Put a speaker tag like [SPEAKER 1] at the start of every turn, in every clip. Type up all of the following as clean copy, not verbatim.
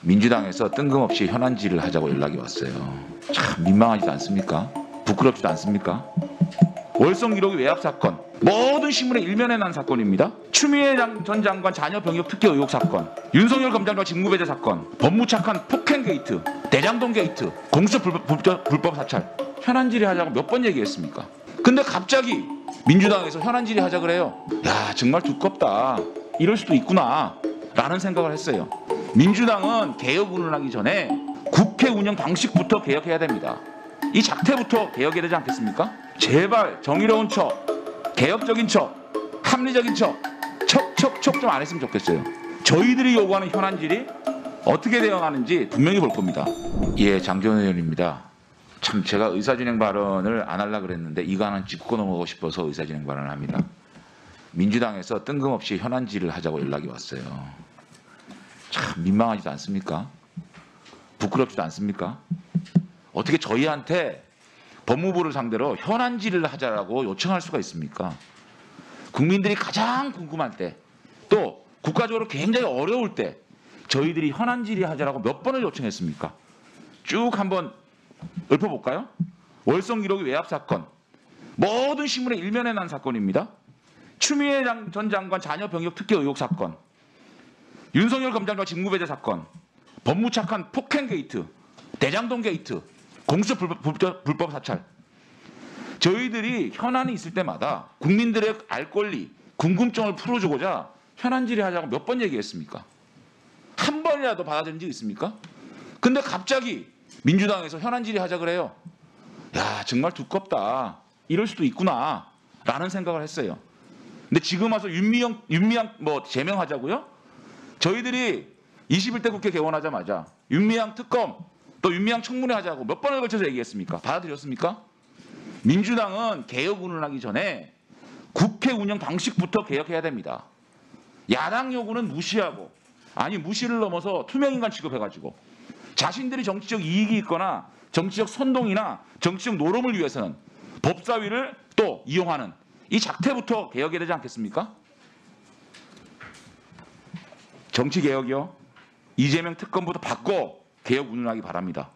[SPEAKER 1] 민주당에서 뜬금없이 현안질을 하자고 연락이 왔어요. 참 민망하지도 않습니까? 부끄럽지도 않습니까? 월성 1호기 외압 사건, 모든 신문에 일면에 난 사건입니다. 추미애 전 장관 자녀 병역 특혜 의혹 사건, 윤석열 검찰과 직무배제 사건, 법무착한 폭행 게이트, 대장동 게이트, 공수처 불법 사찰, 현안질의 하자고 몇 번 얘기했습니까? 근데 갑자기 민주당에서 현안질의 하자 그래요. 야, 정말 두껍다. 이럴 수도 있구나 라는 생각을 했어요. 민주당은 개혁 운운하기 전에 국회 운영 방식부터 개혁해야 됩니다. 이 작태부터 개혁해야 되지 않겠습니까? 제발 정의로운 척, 개혁적인 척, 합리적인 척, 척 좀 안 했으면 좋겠어요. 저희들이 요구하는 현안질이 어떻게 대응하는지 분명히 볼 겁니다. 예, 장재원 의원입니다. 참 제가 의사진행 발언을 안 하려고 그랬는데 이거 하나 짚고 넘어가고 싶어서 의사진행 발언을 합니다. 민주당에서 뜬금없이 현안질을 하자고 연락이 왔어요. 참 민망하지도 않습니까? 부끄럽지도 않습니까? 어떻게 저희한테 법무부를 상대로 현안질을 하자라고 요청할 수가 있습니까? 국민들이 가장 궁금할 때, 또 국가적으로 굉장히 어려울 때 저희들이 현안질의 하자라고 몇 번을 요청했습니까? 쭉 한번 읊어볼까요? 월성 1호기 외압 사건, 모든 신문에 일면에 난 사건입니다. 추미애 전 장관 자녀 병역 특혜 의혹 사건, 윤석열 검찰과 직무배제 사건, 법무착한 폭행 게이트, 대장동 게이트, 공수처 불법 사찰. 저희들이 현안이 있을 때마다 국민들의 알 권리, 궁금증을 풀어주고자 현안질의 하자고 몇 번 얘기했습니까? 한 번이라도 받아들인 적 있습니까? 근데 갑자기 민주당에서 현안질의 하자 그래요. 야, 정말 두껍다. 이럴 수도 있구나 라는 생각을 했어요. 근데 지금 와서 윤미향 제명하자고요? 저희들이 21대 국회 개원하자마자 윤미향 특검 또 윤미향 청문회 하자고 몇 번을 걸쳐서 얘기했습니까? 받아들였습니까? 민주당은 개혁 운운하기 전에 국회 운영 방식부터 개혁해야 됩니다. 야당 요구는 무시하고, 아니 무시를 넘어서 투명인간 취급해가지고 자신들이 정치적 이익이 있거나 정치적 선동이나 정치적 노름을 위해서는 법사위를 또 이용하는 이 작태부터 개혁해야 되지 않겠습니까? 정치개혁이요. 이재명 특검부터 바꿔 개혁 운운하기 바랍니다.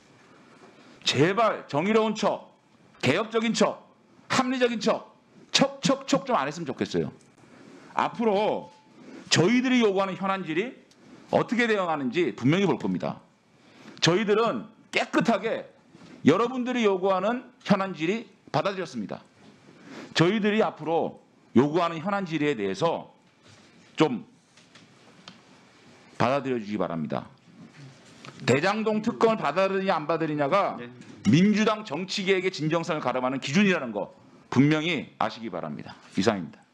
[SPEAKER 1] 제발 정의로운 척, 개혁적인 척, 합리적인 척, 척 좀 안 했으면 좋겠어요. 앞으로 저희들이 요구하는 현안질이 어떻게 대응하는지 분명히 볼 겁니다. 저희들은 깨끗하게 여러분들이 요구하는 현안질이 받아들였습니다. 저희들이 앞으로 요구하는 현안질에 대해서 좀 받아들여 주시기 바랍니다. 대장동 특검을 받아들이냐 안 받아들이냐가 민주당 정치개혁의 진정성을 가름하는 기준이라는 거 분명히 아시기 바랍니다. 이상입니다.